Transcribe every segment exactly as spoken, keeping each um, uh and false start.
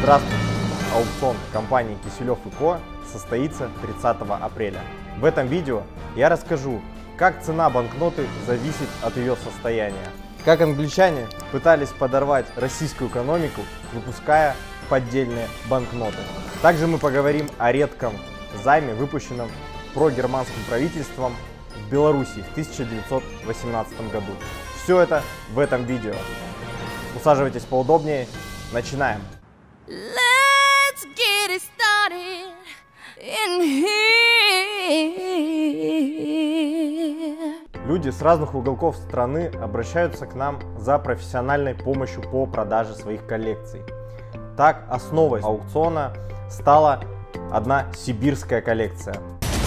Здравствуйте! Аукцион компании Киселев и Ко состоится тридцатого апреля. В этом видео я расскажу, как цена банкноты зависит от ее состояния, как англичане пытались подорвать российскую экономику, выпуская поддельные банкноты. Также мы поговорим о редком займе, выпущенном прогерманским правительством в Беларуси в тысяча девятьсот восемнадцатом году. Все это в этом видео. Усаживайтесь поудобнее. Начинаем. Let's get it started in here. Люди с разных уголков страны обращаются к нам за профессиональной помощью по продаже своих коллекций. Так, основой аукциона стала одна сибирская коллекция.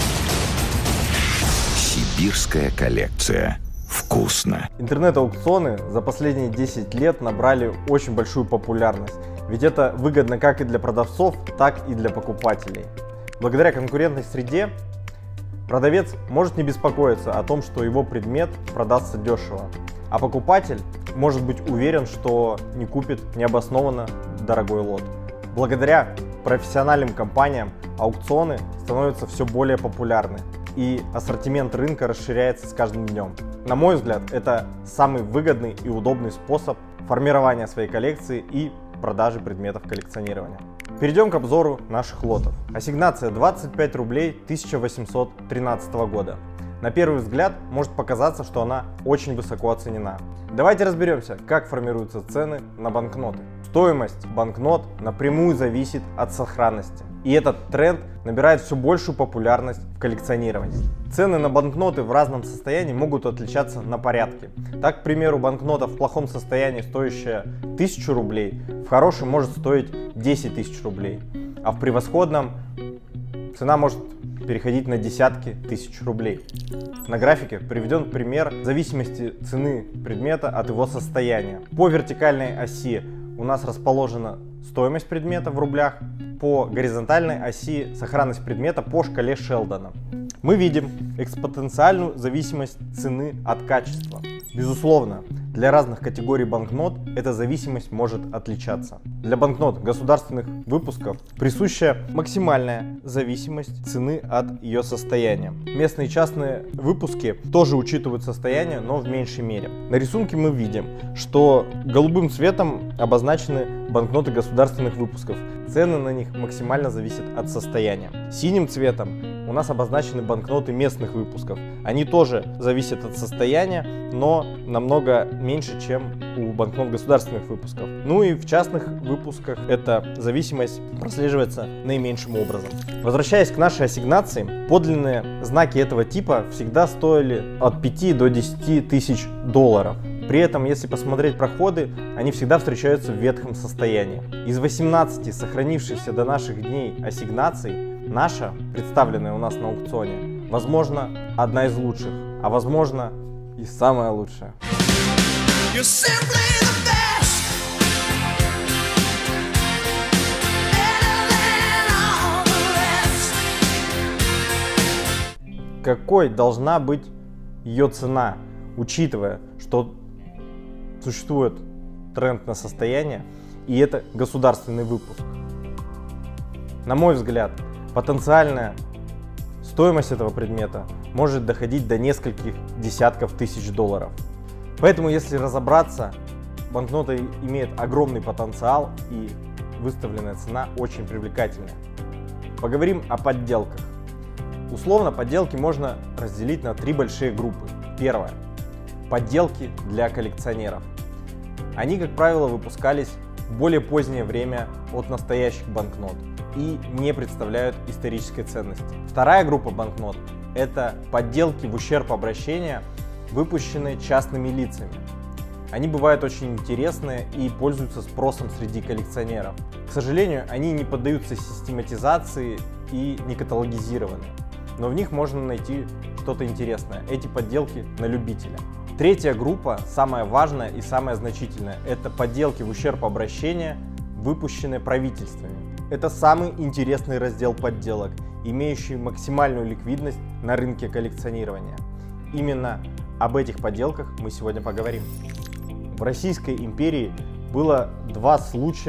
Сибирская коллекция. Вкусно. Интернет-аукционы за последние десять лет набрали очень большую популярность, ведь это выгодно как и для продавцов, так и для покупателей. Благодаря конкурентной среде продавец может не беспокоиться о том, что его предмет продастся дешево, а покупатель может быть уверен, что не купит необоснованно дорогой лот. Благодаря профессиональным компаниям аукционы становятся все более популярны, и ассортимент рынка расширяется с каждым днем. На мой взгляд, это самый выгодный и удобный способ формирования своей коллекции и продажи предметов коллекционирования. Перейдем к обзору наших лотов. Ассигнация двадцать пять рублей тысяча восемьсот тринадцатого года. На первый взгляд может показаться, что она очень высоко оценена. Давайте разберемся, как формируются цены на банкноты. Стоимость банкнот напрямую зависит от сохранности. И этот тренд набирает все большую популярность в коллекционировании. Цены на банкноты в разном состоянии могут отличаться на порядке. Так, к примеру, банкнота в плохом состоянии, стоящая тысячу рублей, в хорошем может стоить десять тысяч рублей, а в превосходном цена может переходить на десятки тысяч рублей. На графике приведен пример зависимости цены предмета от его состояния. По вертикальной оси у нас расположена стоимость предмета в рублях, по горизонтальной оси сохранность предмета по шкале Шелдона. Мы видим экспоненциальную зависимость цены от качества. Безусловно, для разных категорий банкнот эта зависимость может отличаться. Для банкнот государственных выпусков присуща максимальная зависимость цены от ее состояния. Местные и частные выпуски тоже учитывают состояние, но в меньшей мере. На рисунке мы видим, что голубым цветом обозначены банкноты государственных выпусков. Цены на них максимально зависят от состояния. Синим цветом у нас обозначены банкноты местных выпусков. Они тоже зависят от состояния, но намного меньше, чем у банкнот государственных выпусков. Ну и в частных выпусках эта зависимость прослеживается наименьшим образом. Возвращаясь к нашей ассигнации, подлинные знаки этого типа всегда стоили от пяти до десяти тысяч долларов. При этом, если посмотреть проходы, они всегда встречаются в ветхом состоянии. Из восемнадцати сохранившихся до наших дней ассигнаций, наша, представленная у нас на аукционе, возможно, одна из лучших, а возможно и самая лучшая. Какой должна быть ее цена, учитывая, что существует тренд на состояние, и это государственный выпуск? На мой взгляд, потенциальная стоимость этого предмета может доходить до нескольких десятков тысяч долларов. Поэтому, если разобраться, банкнота имеет огромный потенциал, и выставленная цена очень привлекательная. Поговорим о подделках. Условно, подделки можно разделить на три большие группы. Первое. Подделки для коллекционеров. Они, как правило, выпускались в более позднее время от настоящих банкнот и не представляют исторической ценности. Вторая группа банкнот – это подделки в ущерб обращения, выпущенные частными лицами. Они бывают очень интересные и пользуются спросом среди коллекционеров. К сожалению, они не поддаются систематизации и не каталогизированы, но в них можно найти что-то интересное. Эти подделки на любителя. Третья группа, самая важная и самая значительная, это подделки в ущерб обращения, выпущенные правительствами. Это самый интересный раздел подделок, имеющий максимальную ликвидность на рынке коллекционирования. Именно об этих подделках мы сегодня поговорим. В Российской империи было два случая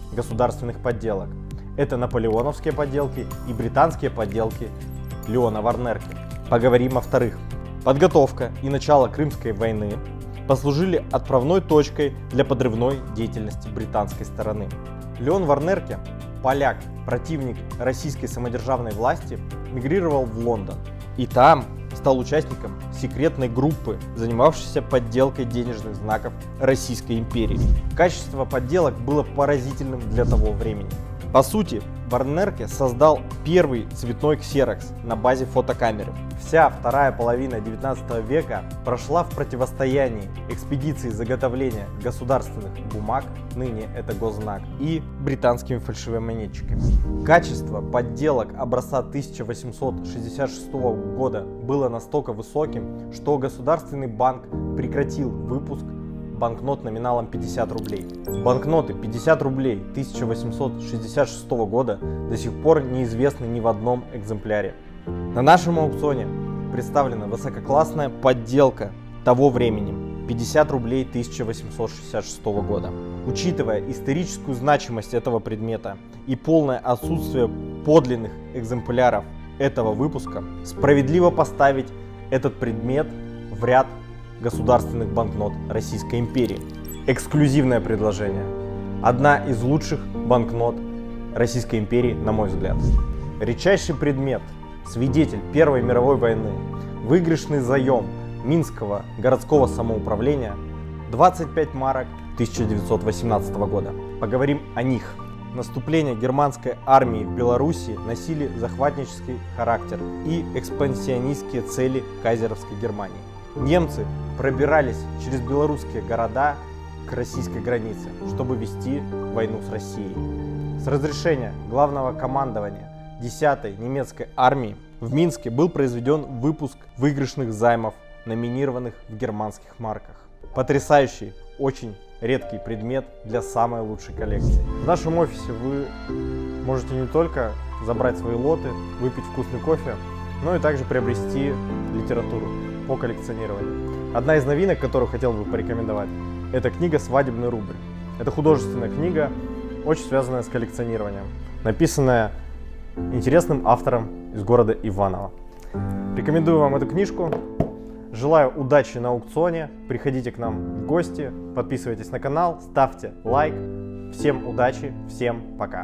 государственных подделок. Это наполеоновские подделки и британские подделки Леона Варнерки. Поговорим о вторых. Подготовка и начало Крымской войны послужили отправной точкой для подрывной деятельности британской стороны. Леон Варнерки, поляк, противник российской самодержавной власти, мигрировал в Лондон и там стал участником секретной группы, занимавшейся подделкой денежных знаков Российской империи. Качество подделок было поразительным для того времени. По сути, Варнерки создал первый цветной ксерокс на базе фотокамеры. Вся вторая половина девятнадцатого века прошла в противостоянии экспедиции заготовления государственных бумаг, ныне это госзнак, и британскими фальшивомонетчиками. Качество подделок образца тысяча восемьсот шестьдесят шестого года было настолько высоким, что Государственный банк прекратил выпуск банкнот номиналом пятьдесят рублей. Банкноты пятьдесят рублей тысяча восемьсот шестьдесят шестого года до сих пор неизвестны ни в одном экземпляре. На нашем аукционе представлена высококлассная подделка того времени пятьдесят рублей тысяча восемьсот шестьдесят шестого года. Учитывая историческую значимость этого предмета и полное отсутствие подлинных экземпляров этого выпуска, справедливо поставить этот предмет в ряд государственных банкнот Российской империи. Эксклюзивное предложение. Одна из лучших банкнот Российской империи, на мой взгляд. Редчайший предмет, свидетель Первой мировой войны, выигрышный заем Минского городского самоуправления, двадцать пять марок тысяча девятьсот восемнадцатого года. Поговорим о них. Наступление германской армии в Белоруссии носили захватнический характер и экспансионистские цели кайзеровской Германии. Немцы пробирались через белорусские города к российской границе, чтобы вести войну с Россией. С разрешения главного командования десятой немецкой армии в Минске был произведен выпуск выигрышных займов, номинированных в германских марках. Потрясающий, очень редкий предмет для самой лучшей коллекции. В нашем офисе вы можете не только забрать свои лоты, выпить вкусный кофе, но и также приобрести литературу по коллекционированию. Одна из новинок, которую хотел бы порекомендовать, это книга «Свадебный рубль». Это художественная книга, очень связанная с коллекционированием, написанная интересным автором из города Иваново. Рекомендую вам эту книжку. Желаю удачи на аукционе. Приходите к нам в гости, подписывайтесь на канал, ставьте лайк. Всем удачи, всем пока.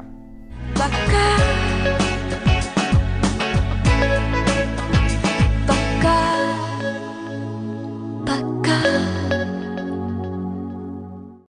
Пока. Пока. Пока.